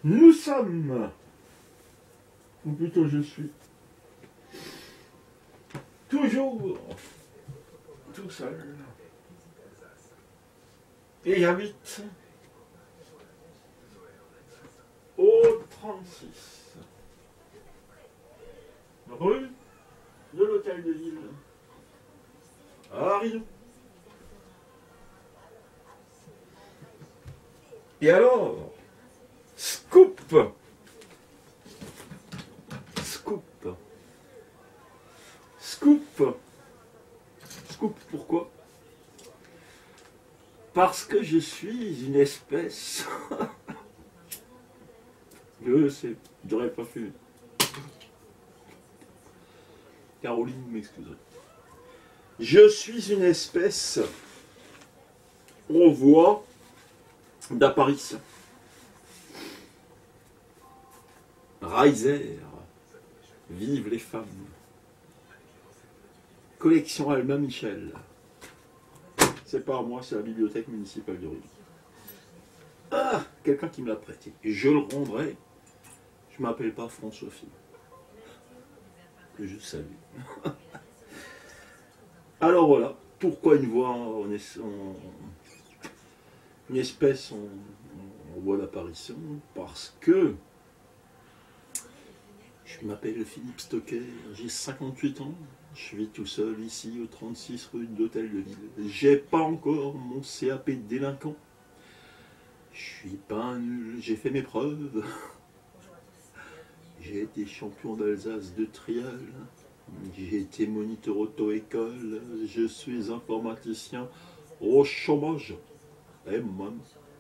Nous sommes, ou plutôt je suis, toujours tout seul. Et j'habite au 36, rue de l'Hôtel de Ville, à Rion. Et alors, scoop, scoop, scoop, scoop, pourquoi? Parce que je suis une espèce, je sais, j'aurais pas fait. Caroline m'excuserait. Je suis une espèce, on voit, d'apparition. Reiser, vive les femmes. Collection Albin Michel. C'est pas à moi, c'est la bibliothèque municipale de Rion. Ah, quelqu'un qui me l'a prêté. Je le rendrai. Je m'appelle pas François Fillon. Que je salue. Alors voilà, pourquoi une voix une espèce en voie d'apparition? Parce que je m'appelle Philippe Stocker, j'ai 58 ans, je vis tout seul ici au 36 rue de l'Hôtel de Ville. J'ai pas encore mon CAP de délinquant. Je suis pas un nul, j'ai fait mes preuves. J'ai été champion d'Alsace de trial. J'ai été moniteur auto-école. Je suis informaticien au chômage. Et moi.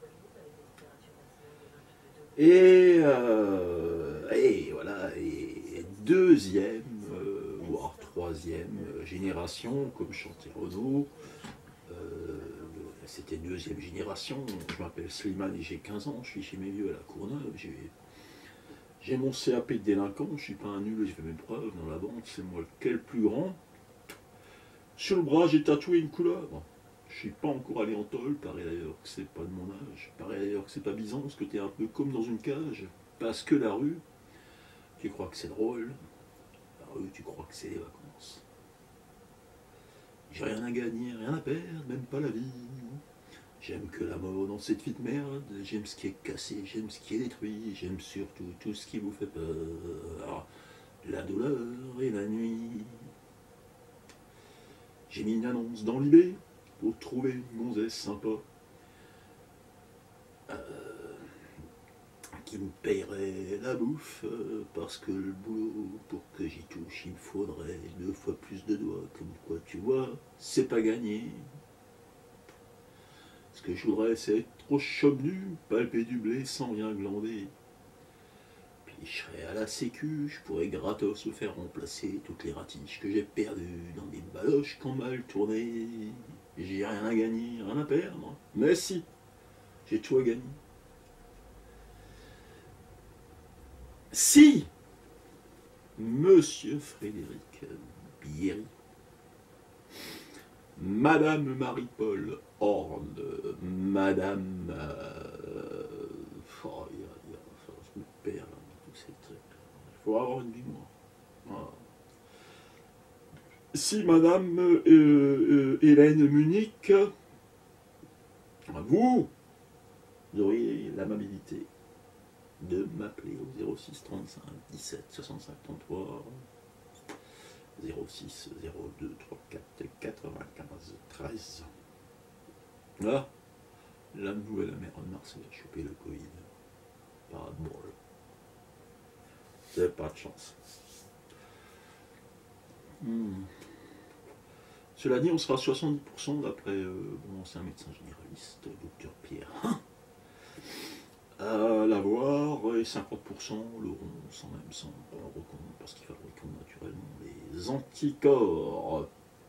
Et voilà. Et deuxième, voire troisième génération, comme chantait Renaud. C'était deuxième génération. Je m'appelle Slimane et j'ai 15 ans. Je suis chez mes vieux à la Courneuve. J'ai mon CAP de délinquant, je ne suis pas un nul, j'ai fait mes preuves dans la bande, c'est moi lequel plus grand. Sur le bras, j'ai tatoué une couleur. Je ne suis pas encore allé en tôle, paraît d'ailleurs que c'est pas de mon âge. Paraît d'ailleurs que c'est pas Byzance, que tu es un peu comme dans une cage. Parce que la rue, tu crois que c'est drôle. La rue, tu crois que c'est les vacances. J'ai rien à gagner, rien à perdre, même pas la vie. J'aime que la mort dans cette vie de merde, j'aime ce qui est cassé, j'aime ce qui est détruit, j'aime surtout tout ce qui vous fait peur, la douleur et la nuit. J'ai mis une annonce dans l'IB pour trouver une gonzesse sympa qui me paierait la bouffe, parce que le boulot, pour que j'y touche, il me faudrait 2 fois plus de doigts, comme quoi tu vois, c'est pas gagné. Ce que je voudrais, c'est être au chômenu, palper du blé sans rien glander. Puis je serais à la sécu, je pourrais gratos me faire remplacer toutes les ratiches que j'ai perdues dans des baloches qui ont mal tourné. J'ai rien à gagner, rien à perdre. Mais si, j'ai tout à gagner. Si Monsieur Frédéric Bierry, Madame Marie-Paul Horn, Madame... je me perds là dans tous ces trucs. Il faut avoir une mémoire. Voilà. Si Madame Hélène Munich, vous auriez l'amabilité de m'appeler au 06 35 17 65 33 06 02 34 95 13. Là, la nouvelle mère de Marseille a chopé le Covid. Pas de bol. Vous n'avez pas de chance. Cela dit, on sera à 70% d'après mon ancien médecin généraliste, docteur Pierre. À l'avoir, et 50% l'auront sans même s'en rendre compte, parce qu'ils fabriquent naturellement les anticorps.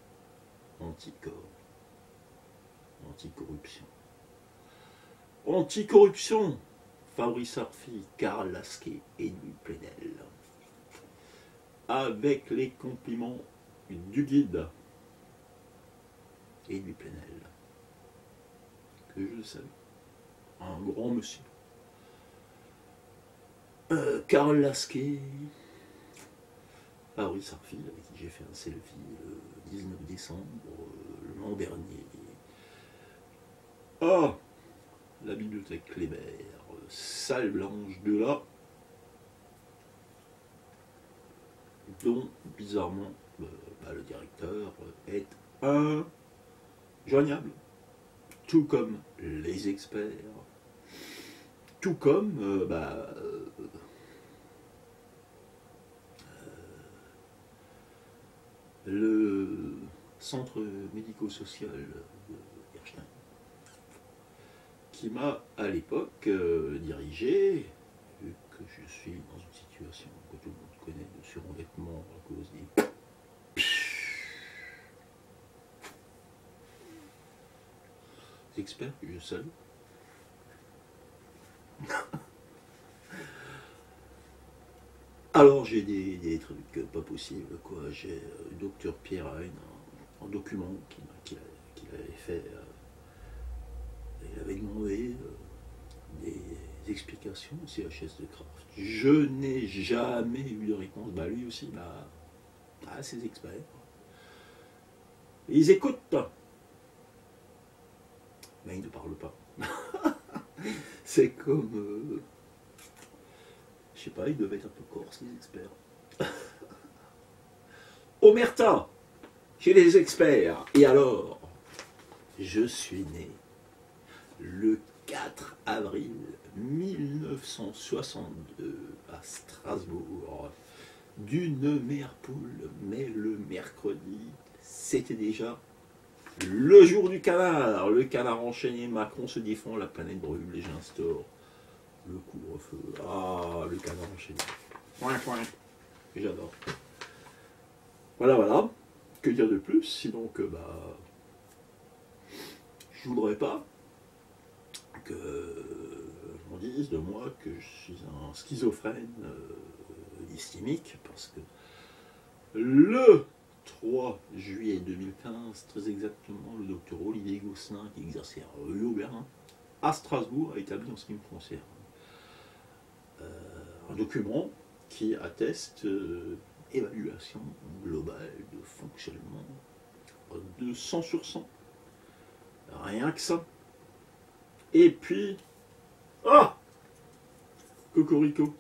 Anticorruption. Anticorruption. Fabrice Arfi, Karl Lasquet et Louis Plenel. Avec les compliments du guide et Louis Plenel, que je salue. Un grand monsieur. Carole Lasquet, Fabrice Arfil, avec qui j'ai fait un selfie le 19 décembre l'an dernier. Ah, la bibliothèque Kléber, salle blanche de là, dont bizarrement le directeur est injoignable, tout comme les experts, tout comme le centre médico-social de Hirstein, qui m'a à l'époque dirigé, vu que je suis dans une situation que tout le monde connaît de surendettement à cause des experts que je salue. Alors j'ai des trucs pas possibles, quoi. J'ai le docteur Pierre Hein, un document qu'il avait fait. Il avait demandé des explications au CHS de Kraft. Je n'ai jamais eu de réponse. Lui aussi, ces experts. Ils écoutent, mais ils ne parlent pas. C'est comme... je sais pas, ils devaient être un peu corses, les experts. Omerta, chez les experts. Et alors, je suis né le 4 avril 1962 à Strasbourg d'une mère poule, mais le mercredi, c'était déjà le jour du canard. Le canard enchaîné, Macron se défend, la planète brûle et j'instaure le couvre-feu. Ah, le canard enchaîné. J'adore. Voilà. Que dire de plus? Sinon que je voudrais pas que on dise de moi que je suis un schizophrène hystimique, parce que le 3 juillet 2015, très exactement, le docteur Olivier Gosselin, qui exerçait à rue Auberin, à Strasbourg, a établi en ce qui me concerne un document qui atteste évaluation globale de fonctionnement de 100 sur 100. Rien que ça. Et puis, Cocorico.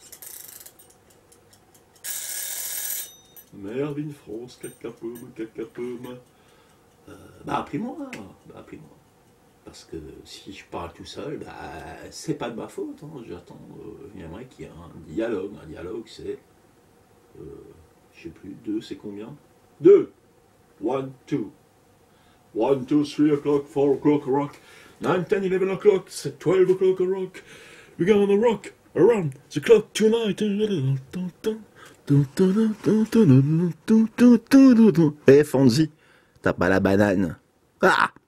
Mervyn France, cacapum. Appelez-moi. Parce que si je parle tout seul, c'est pas de ma faute. J'attends, j'aimerais qu'il y ait un dialogue. Un dialogue, c'est, je sais plus, 2, c'est combien? 2. 1, 2. 1, 2, 3 o'clock, 4 o'clock, rock. 9, 10, 11 o'clock, c'est 12 o'clock, rock. We're gonna rock around the clock tonight. Fonzi, t'as pas la banane. Ah!